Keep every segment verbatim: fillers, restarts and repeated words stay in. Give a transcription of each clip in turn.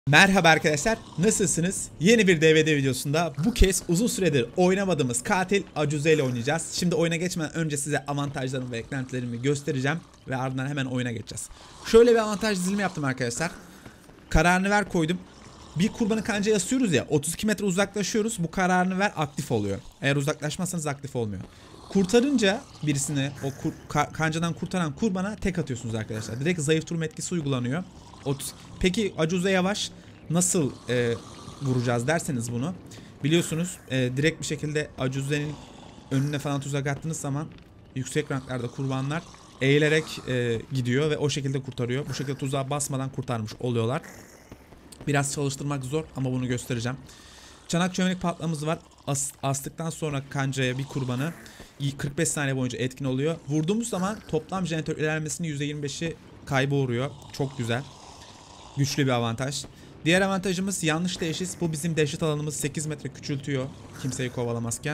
Merhaba arkadaşlar, nasılsınız? Yeni bir D V D videosunda bu kez uzun süredir oynamadığımız katil Acuze ile oynayacağız. Şimdi oyuna geçmeden önce size avantajlarımı ve eklentilerimi göstereceğim ve ardından hemen oyuna geçeceğiz. Şöyle bir avantaj dizilimi yaptım arkadaşlar. Kararını ver koydum. Bir kurbanı kancaya asıyoruz ya, otuz iki metre uzaklaşıyoruz, bu kararını ver aktif oluyor. Eğer uzaklaşmazsanız aktif olmuyor. Kurtarınca birisini o kur, ka, kancadan kurtaran kurbana tek atıyorsunuz arkadaşlar. Direkt zayıf durum etkisi uygulanıyor. otuz. Peki Acuze yavaş nasıl e, vuracağız derseniz bunu. Biliyorsunuz e, direkt bir şekilde Acuze'nin önüne falan tuzak attığınız zaman yüksek ranklarda kurbanlar eğilerek e, gidiyor ve o şekilde kurtarıyor. Bu şekilde tuzağa basmadan kurtarmış oluyorlar. Biraz çalıştırmak zor ama bunu göstereceğim. Çanak çömlek patlamamız var. As, astıktan sonra kancaya bir kurbanı kırk beş saniye boyunca etkin oluyor. Vurduğumuz zaman toplam jeneratör ilerlemesinin yüzde yirmi beşi kayba uğruyor. Çok güzel. Güçlü bir avantaj. Diğer avantajımız yanlış teşhis. Bu bizim dehşet alanımız sekiz metre küçültüyor kimseyi kovalamazken.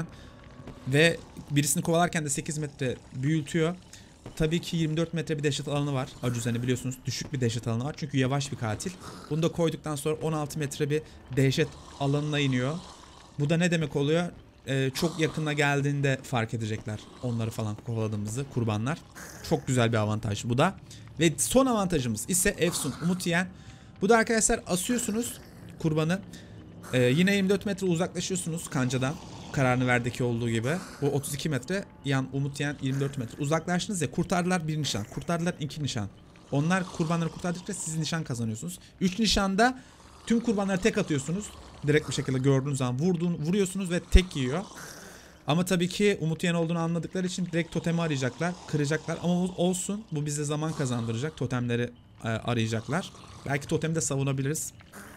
Ve birisini kovalarken de sekiz metre büyütüyor. Tabii ki yirmi dört metre bir dehşet alanı var. Acuze'nin biliyorsunuz düşük bir dehşet alanı var. Çünkü yavaş bir katil. Bunu da koyduktan sonra on altı metre bir dehşet alanına iniyor. Bu da ne demek oluyor? Ee, çok yakına geldiğinde fark edecekler onları falan kovaladığımızı kurbanlar. Çok güzel bir avantaj bu da. Ve son avantajımız ise Efsun Umut Yiyen. Bu da arkadaşlar asıyorsunuz kurbanı. Ee, yine yirmi dört metre uzaklaşıyorsunuz kancadan. Kararını verdeki olduğu gibi. Bu otuz iki metre. Yan Umut Yiyen yirmi dört metre. Uzaklaştınız ya, kurtardılar bir nişan. Kurtardılar iki nişan. Onlar kurbanları kurtardıkça siz nişan kazanıyorsunuz. üç nişanda tüm kurbanları tek atıyorsunuz. Direkt bir şekilde gördüğünüz zaman vurduğun, vuruyorsunuz ve tek yiyor. Ama tabii ki Umut Yiyen olduğunu anladıkları için direkt totemi arayacaklar. Kıracaklar ama olsun. Bu bize zaman kazandıracak. Totemleri e, arayacaklar. Belki totemi de savunabiliriz.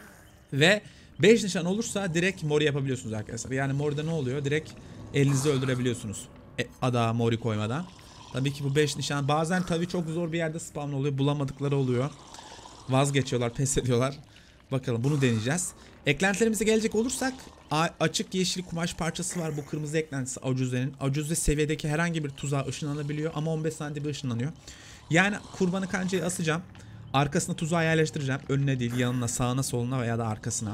Ve beş nişan olursa direkt mori yapabiliyorsunuz arkadaşlar. Yani moride ne oluyor? Direkt elinizi öldürebiliyorsunuz. E, ada mori koymadan. Tabii ki bu beş nişan bazen tabii çok zor bir yerde spawn oluyor. Bulamadıkları oluyor. Vazgeçiyorlar, pes ediyorlar. Bakalım bunu deneyeceğiz. Eklentilerimize gelecek olursak açık yeşil kumaş parçası var. Bu kırmızı eklentisi Acuze'nin. Acuze seviyedeki herhangi bir tuzağa ışınlanabiliyor ama on beş saniyede bir ışınlanıyor. Yani kurbanı kancaya asacağım. Arkasına tuzağı yerleştireceğim. Önüne değil, yanına, sağına, soluna veya da arkasına.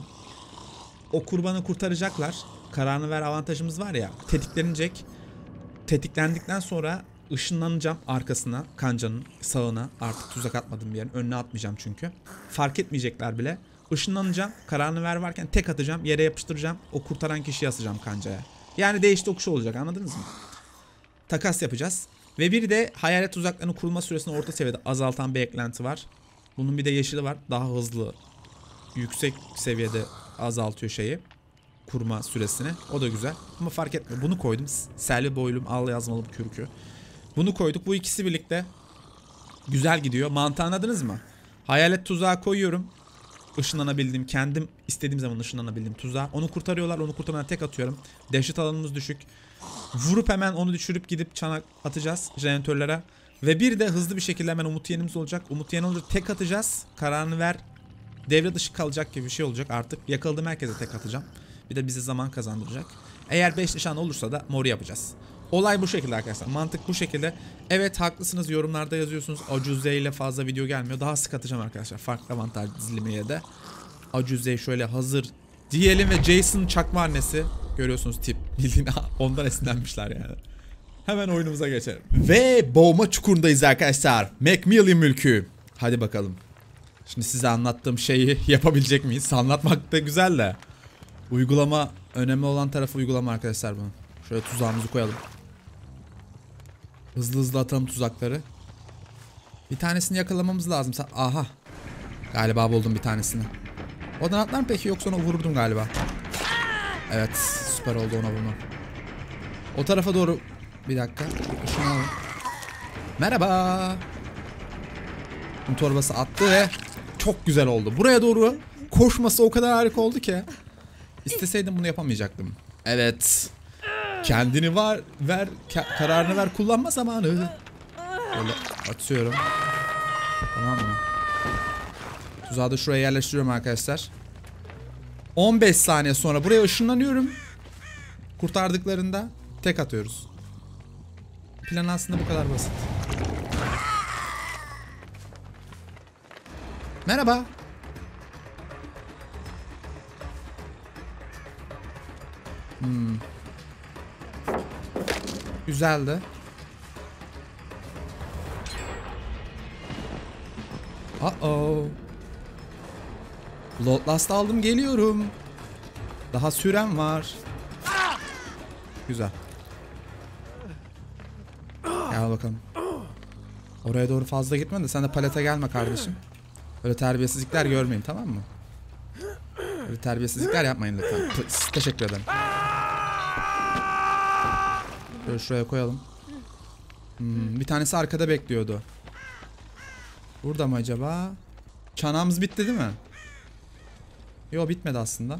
O kurbanı kurtaracaklar. Kararını ver avantajımız var ya. Tetiklenecek. Tetiklendikten sonra ışınlanacağım arkasına, kancanın sağına. Artık tuzak atmadım bir yerin. Önüne atmayacağım çünkü. Fark etmeyecekler bile. Işınlanacağım. Kararını ver varken tek atacağım. Yere yapıştıracağım. O kurtaran kişiyi asacağım kancaya. Yani değiş tokuşu olacak, anladınız mı? Takas yapacağız. Ve bir de hayalet tuzaklarının kurulma süresini orta seviyede azaltan bir eklenti var. Bunun bir de yeşili var. Daha hızlı, yüksek seviyede azaltıyor şeyi. Kurma süresini. O da güzel. Ama fark etmiyor. Bunu koydum. Selvi boylum, al yazmalı bu kürkü. Bunu koyduk. Bu ikisi birlikte güzel gidiyor. Mantığı anladınız mı? Hayalet tuzağı koyuyorum. Işınlanabildiğim, kendim istediğim zaman ışınlanabildiğim tuzağa. Onu kurtarıyorlar. Onu kurtarmaya tek atıyorum. Dehşet alanımız düşük. Vurup hemen onu düşürüp gidip çanak atacağız jeneratörlere. Ve bir de hızlı bir şekilde hemen Umut Yiyen'imiz olacak. Umut Yiyen olunca tek atacağız. Kararını ver. Devre dışı kalacak gibi bir şey olacak artık. Yakaladığım herkese tek atacağım. Bir de bize zaman kazandıracak. Eğer beş nişan olursa da mori yapacağız. Olay bu şekilde arkadaşlar. Mantık bu şekilde. Evet haklısınız, yorumlarda yazıyorsunuz. Acuze ile fazla video gelmiyor. Daha sık atacağım arkadaşlar. Farklı avantaj dizilimiye de. Acuze şöyle hazır diyelim ve Jason çakma annesi. Görüyorsunuz tip. Bildiğin ondan esinlenmişler yani. Hemen oyunumuza geçelim. Ve boğma çukurundayız arkadaşlar. Macmillan mülkü. Hadi bakalım. Şimdi size anlattığım şeyi yapabilecek miyiz? Anlatmak da güzel de. Uygulama, önemli olan tarafı uygulama arkadaşlar bunun. Şöyle tuzağımızı koyalım. Hızlı hızlı atalım tuzakları. Bir tanesini yakalamamız lazım. Aha. Galiba buldum bir tanesini. Odan atlar mı peki, yoksa onu vururdum galiba. Evet, süper oldu ona bulmam. O tarafa doğru. Bir dakika. Şunu alalım. Merhaba. Bu torbası attı ve çok güzel oldu. Buraya doğru koşması o kadar harika oldu ki. İsteseydim bunu yapamayacaktım. Evet. Kendini var, ver, kararını ver, kullanma zamanı. Böyle atıyorum. Tamam mı? Tuzağı da şuraya yerleştiriyorum arkadaşlar. on beş saniye sonra buraya ışınlanıyorum. Kurtardıklarında tek atıyoruz. Plan aslında bu kadar basit. Merhaba. Hmm. Güzeldi. Uh-oh. Bloodlust aldım, geliyorum. Daha sürem var. Güzel. Gel bakalım. Oraya doğru fazla gitme de sen de palete gelme kardeşim. Böyle terbiyesizlikler görmeyin, tamam mı? Böyle terbiyesizlikler yapmayın lütfen. Please. Teşekkür ederim. Şöyle şuraya koyalım. Hmm, bir tanesi arkada bekliyordu. Burada mı acaba? Çanağımız bitti değil mi? Yok, bitmedi aslında.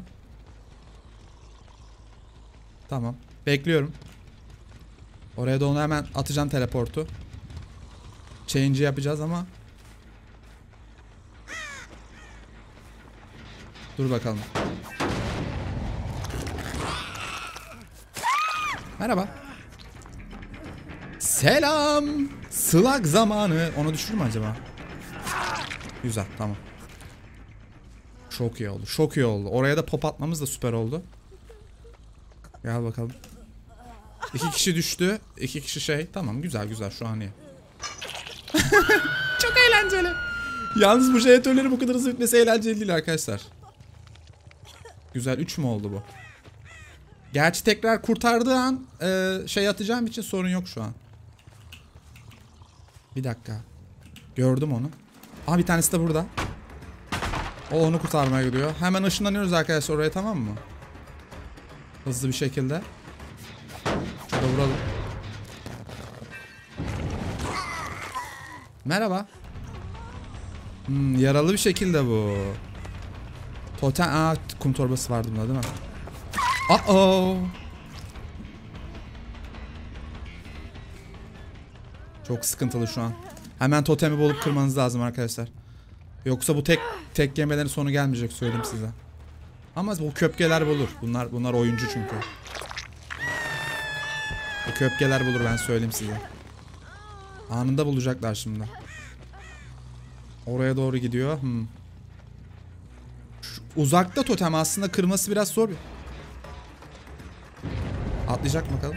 Tamam. Bekliyorum. Oraya da onu hemen atacağım, teleportu. Change'i yapacağız ama. Dur bakalım. Merhaba. Selam. Slug zamanı. Onu düşürür mü acaba? Güzel, tamam. Çok iyi oldu. Çok iyi oldu. Oraya da pop atmamız da süper oldu. Gel bakalım. İki kişi düştü. İki kişi şey. Tamam, güzel güzel, şu an iyi. Çok eğlenceli. Yalnız bu jeneratörleri bu kadar hızlı bitmesi eğlenceli değil arkadaşlar. Güzel, üç mü oldu bu? Gerçi tekrar kurtardığı an e, şey atacağım için sorun yok şu an. Bir dakika. Gördüm onu. Aa, bir tanesi de burada. O onu kurtarmaya gidiyor. Hemen ışınlanıyoruz arkadaşlar oraya, tamam mı? Hızlı bir şekilde. Şurada vuralım. Merhaba. Hmm, yaralı bir şekilde bu. Totem... Aa, kum torbası vardı bunda değil mi? Uh-oh. Çok sıkıntılı şu an. Hemen totemi bulup kırmanız lazım arkadaşlar. Yoksa bu tek tek yemelerin sonu gelmeyecek, söyleyeyim size. Ama bu köpkeler bulur. Bunlar bunlar oyuncu çünkü. Bu köpkeler bulur, ben söyleyeyim size. Anında bulacaklar şimdi. Oraya doğru gidiyor. Hmm. Şu, uzakta totem aslında kırması biraz zor. Atlayacak mı bakalım?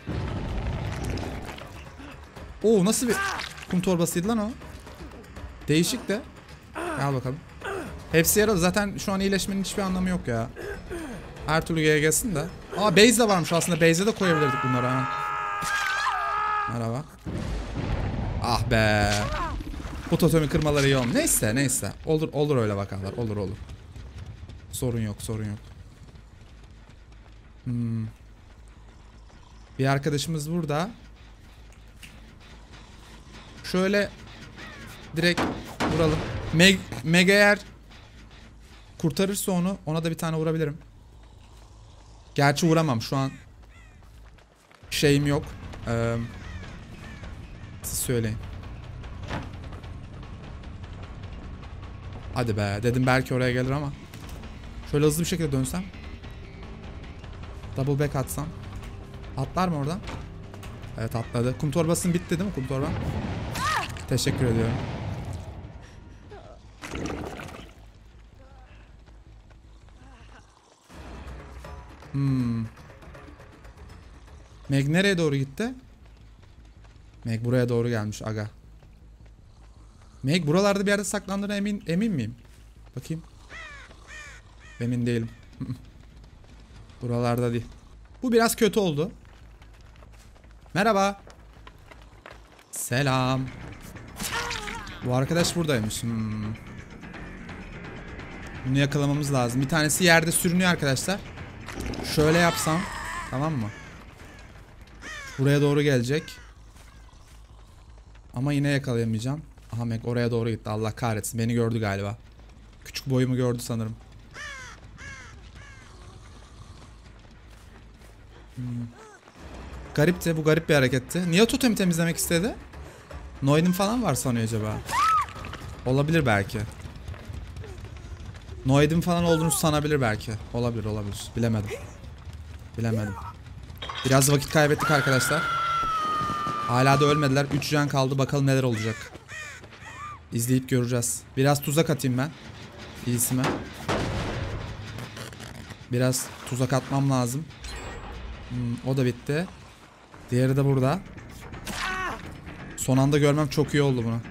Oo, nasıl bir kum torbasıydı lan o? Değişik de. Gel bakalım. Hepsi yaralı. Zaten şu an iyileşmenin hiçbir anlamı yok ya. Her türlü G G'sin de. Aa, base de varmış aslında. Base'e de koyabilirdik bunları ha. Merhaba. Ah be. Bu totemi kırmaları iyi olmuş. Neyse neyse. Olur olur öyle vakalar. Olur olur. Sorun yok, sorun yok. Hmm. Bir arkadaşımız burada. Şöyle direkt vuralım. Meg, Meg eğer kurtarırsa onu, ona da bir tane vurabilirim. Gerçi vuramam şu an. Şeyim yok. Ee, siz söyleyin. Hadi be, dedim belki oraya gelir ama. Şöyle hızlı bir şekilde dönsem. Double back atsam. Atlar mı oradan? Evet, atladı. Kum torbasının bitti değil mi, kum torba? Teşekkür ediyorum. Hmm. Meg nereye doğru gitti? Meg buraya doğru gelmiş aga. Meg buralarda bir yerde saklandığına emin emin miyim? Bakayım. Emin değilim. Buralarda değil. Bu biraz kötü oldu. Merhaba. Selam. Bu arkadaş buradaymış. Hmm. Bunu yakalamamız lazım. Bir tanesi yerde sürünüyor arkadaşlar. Şöyle yapsam. Tamam mı? Buraya doğru gelecek. Ama yine yakalayamayacağım. Aha, Meg oraya doğru gitti. Allah kahretsin. Beni gördü galiba. Küçük boyumu gördü sanırım. Hmm. Garipti. Bu garip bir hareketti. Niye totemi temizlemek istedi? Noid'in falan var sanıyor acaba. Olabilir belki. Noid'in falan olduğunu sanabilir belki. Olabilir olabilir. Bilemedim. Bilemedim. Biraz vakit kaybettik arkadaşlar. Hala da ölmediler. üç can kaldı. Bakalım neler olacak. İzleyip göreceğiz. Biraz tuzak atayım ben. İyisime. Biraz tuzak atmam lazım. Hmm, o da bitti. Diğeri de burada. Son anda görmem çok iyi oldu bunu.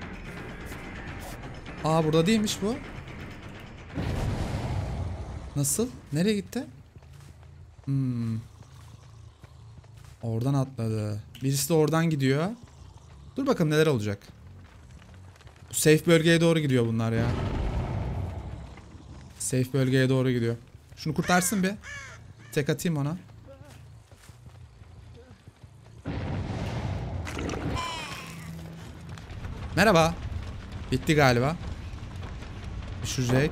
Aa burada değilmiş bu. Nasıl? Nereye gitti? Hmm. Oradan atladı. Birisi de oradan gidiyor. Dur bakalım neler olacak. Bu safe bölgeye doğru gidiyor bunlar ya. Safe bölgeye doğru gidiyor. Şunu kurtarsın bir. Tek atayım ona. Merhaba. Bitti galiba. Düşürecek.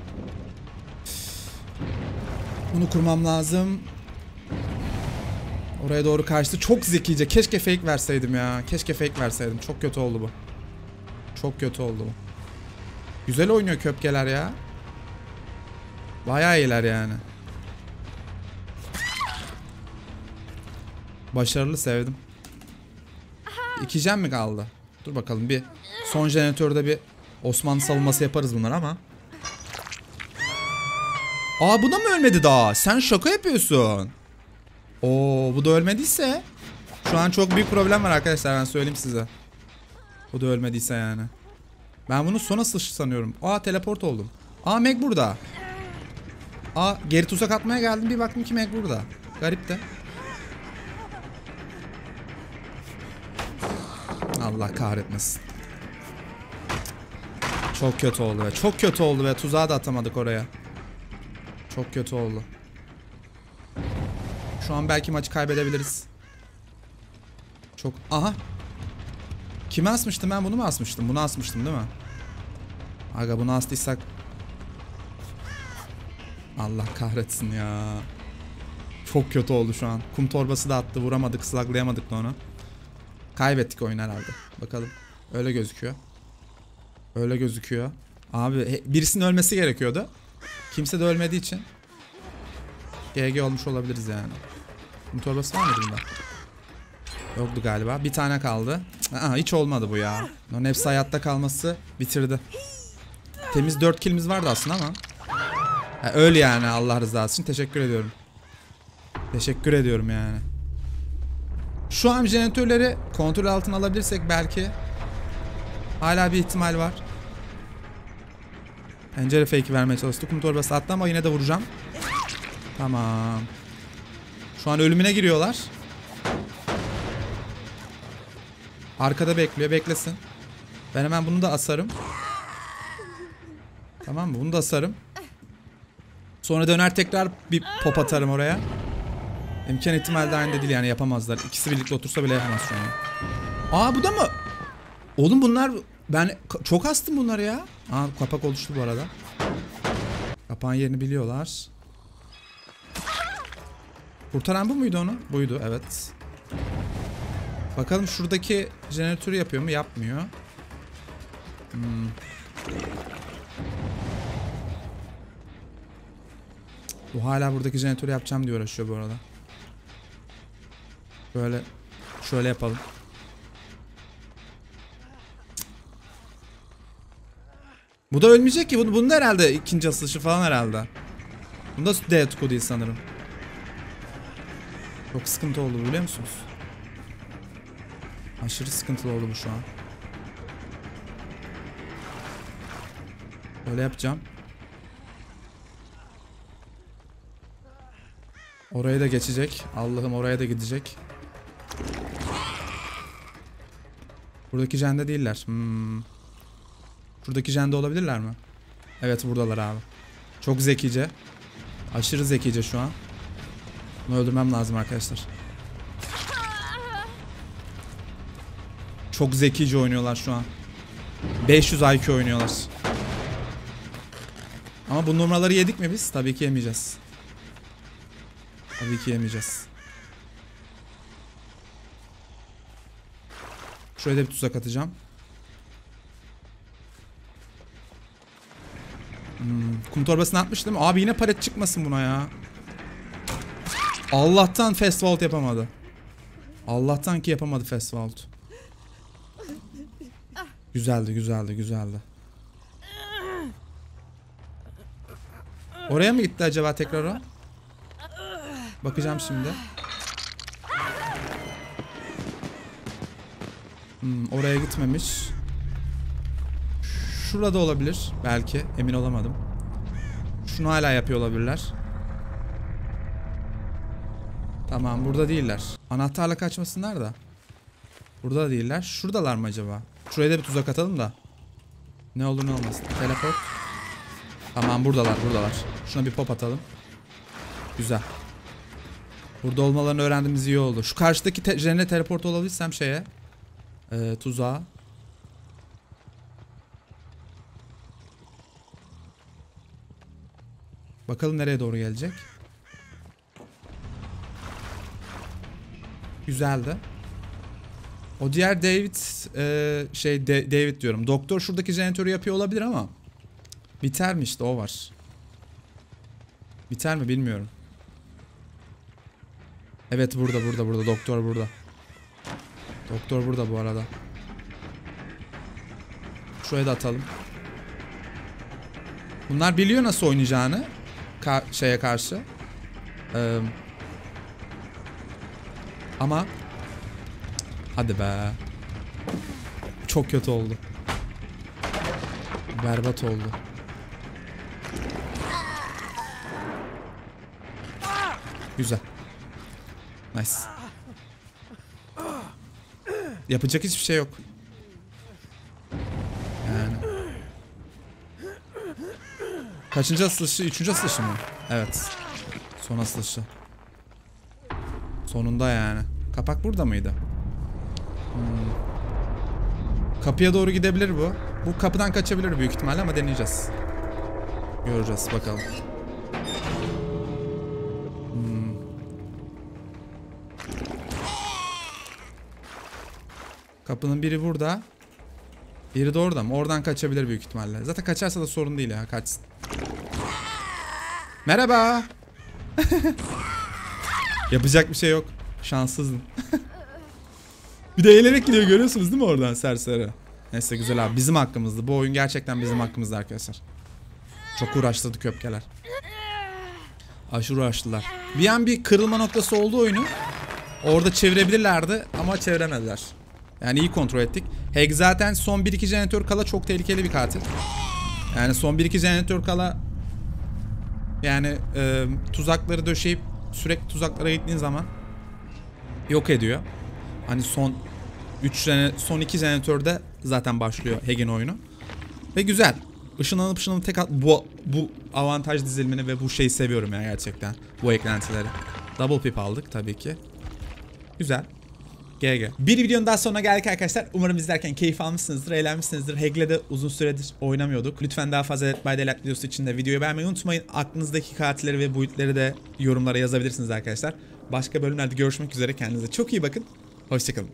Bunu kurmam lazım. Oraya doğru kaçtı. Çok zekice. Keşke fake verseydim ya. Keşke fake verseydim. Çok kötü oldu bu. Çok kötü oldu bu. Güzel oynuyor köpkeler ya. Bayağı iyiler yani. Başarılı, sevdim. İki jem mi kaldı? Dur bakalım bir son jeneratörde bir Osmanlı savunması yaparız bunlar ama. Aa bu da mı ölmedi daha? Sen şaka yapıyorsun. Oo bu da ölmediyse şu an çok büyük problem var arkadaşlar, ben söyleyeyim size. Bu da ölmediyse yani. Ben bunu sona sıçtı sanıyorum. Aa teleport oldum. Aa Meg burada. Aa geri tuzak atmaya geldim, bir baktım ki Meg burada. Garip de. Allah kahretmesin. Çok kötü oldu ve çok kötü oldu ve tuzağı da atamadık oraya. Çok kötü oldu. Şu an belki maçı kaybedebiliriz. Çok... Aha. Kimi asmıştım ben? Bunu mu asmıştım? Bunu asmıştım değil mi? Aga bunu astıysak... Allah kahretsin ya. Çok kötü oldu şu an. Kum torbası da attı. Vuramadık, slaglayamadık da onu. Kaybettik oyun herhalde. Bakalım. Öyle gözüküyor. Öyle gözüküyor. Abi birisinin ölmesi gerekiyordu. Kimse de ölmediği için G G olmuş olabiliriz yani. Kum torbası var mıydı bunda? Yoktu galiba. Bir tane kaldı. Aa, hiç olmadı bu ya. Onun hepsi hayatta kalması bitirdi. Temiz dört killimiz vardı aslında ama. Ha, öl yani Allah rızası için. Teşekkür ediyorum. Teşekkür ediyorum yani. Şu an jeneratörleri kontrol altına alabilirsek belki hala bir ihtimal var. Pencere fake vermeye çalıştı. Kum torbası attı ama yine de vuracağım. Tamam. Şu an ölümüne giriyorlar. Arkada bekliyor. Beklesin. Ben hemen bunu da asarım. Tamam mı? Bunu da asarım. Sonra döner tekrar bir pop atarım oraya. İmkan ihtimal dahilinde değil yani, yapamazlar. İkisi birlikte otursa bile yapamaz şu an. Aa bu da mı? Oğlum bunlar... Ben çok astım bunları ya. Aa kapak oluştu bu arada. Kapağın yerini biliyorlar. Kurtaran bu muydu onu? Buydu evet. Bakalım şuradaki jeneratörü yapıyor mu? Yapmıyor. Hmm. Bu hala buradaki jeneratörü yapacağım diye uğraşıyor bu arada. Böyle şöyle yapalım. Bu da ölmeyecek ki. Bunu, bunun da herhalde ikinci asılışı falan herhalde. Bunda Deathco değil sanırım. Çok sıkıntı oldu biliyor musunuz? Aşırı sıkıntılı oldu bu şu an. Böyle yapacağım. Oraya da geçecek. Allah'ım oraya da gidecek. Buradaki jende değiller. Hmm. Şuradaki jende olabilirler mi? Evet buradalar abi. Çok zekice. Aşırı zekice şu an. Bunu öldürmem lazım arkadaşlar. Çok zekice oynuyorlar şu an. beş yüz I Q oynuyorlar. Ama bu numaraları yedik mi biz? Tabii ki yemeyeceğiz. Tabii ki yemeyeceğiz. Şöyle de bir tuzak atacağım. Hmm, kum torbasını atmıştım. Abi yine palet çıkmasın buna ya. Allah'tan fast vault yapamadı. Allah'tan ki yapamadı fast vault. Güzeldi, güzeldi, güzeldi. Oraya mı gitti acaba tekrar o? Bakacağım şimdi. Hmm, oraya gitmemiş. Şurada olabilir belki. Emin olamadım. Şunu hala yapıyor olabilirler. Tamam, burada değiller. Anahtarla kaçmasınlar da. Burada da değiller. Şuradalar mı acaba? Şuraya da bir tuzak atalım da. Ne olur ne olmaz. Teleport. Tamam, buradalar buradalar. Şuna bir pop atalım. Güzel. Burada olmalarını öğrendiğimiz iyi oldu. Şu karşıdaki te jenle teleport olabilirsem şeye. Ee, tuzağa. Bakalım nereye doğru gelecek. Güzeldi. O diğer David e, şey De David diyorum. Doktor şuradaki jeneratörü yapıyor olabilir ama biter mi işte, o var. Biter mi bilmiyorum. Evet, burada burada burada doktor burada. Doktor burada bu arada. Şuraya da atalım. Bunlar biliyor nasıl oynayacağını. Ka şeye karşı. Ee, ama hadi be. Çok kötü oldu. Berbat oldu. Güzel. Nice. Yapacak hiçbir şey yok. Yani. Kaçıncı asılışı? Üçüncü asılışı mı? Evet. Son asılışı. Sonunda yani. Kapak burada mıydı? Hmm. Kapıya doğru gidebilir bu. Bu kapıdan kaçabilir büyük ihtimalle ama deneyeceğiz. Göreceğiz bakalım. Hmm. Kapının biri burada. Biri de orada mı? Oradan kaçabilir büyük ihtimalle. Zaten kaçarsa da sorun değil ya. Kaçsın. Merhaba. Yapacak bir şey yok. Şanssızdım. Bir de eğilerek gidiyor, görüyorsunuz değil mi oradan serseri? Neyse, güzel abi. Bizim hakkımızdı. Bu oyun gerçekten bizim hakkımızdı arkadaşlar. Çok uğraştırdı köpkeler. Aşırı uğraştılar. Bir an bir kırılma noktası oldu oyunu. Orada çevirebilirlerdi ama çeviremediler. Yani iyi kontrol ettik. Hack zaten son bir iki jeneratör kala çok tehlikeli bir katil. Yani son bir iki jeneratör kala yani e, tuzakları döşeyip sürekli tuzaklara gittiğin zaman yok ediyor. Hani son üç son iki jeneratörde zaten başlıyor Hack'in oyunu. Ve güzel. Işınlanıp ışınlanıp tek at bu bu avantaj dizilimini ve bu şeyi seviyorum ya gerçekten. Bu eklentileri. Double pip aldık tabii ki. Güzel. G G. Bir videonun daha sonuna geldik arkadaşlar. Umarım izlerken keyif almışsınızdır, eğlenmişsinizdir. Hack'le de uzun süredir oynamıyorduk. Lütfen daha fazla Dead by Daylight videosu için de videoyu beğenmeyi unutmayın. Aklınızdaki katilleri ve boyutları da yorumlara yazabilirsiniz arkadaşlar. Başka bölümlerde görüşmek üzere. Kendinize çok iyi bakın. Hoşçakalın.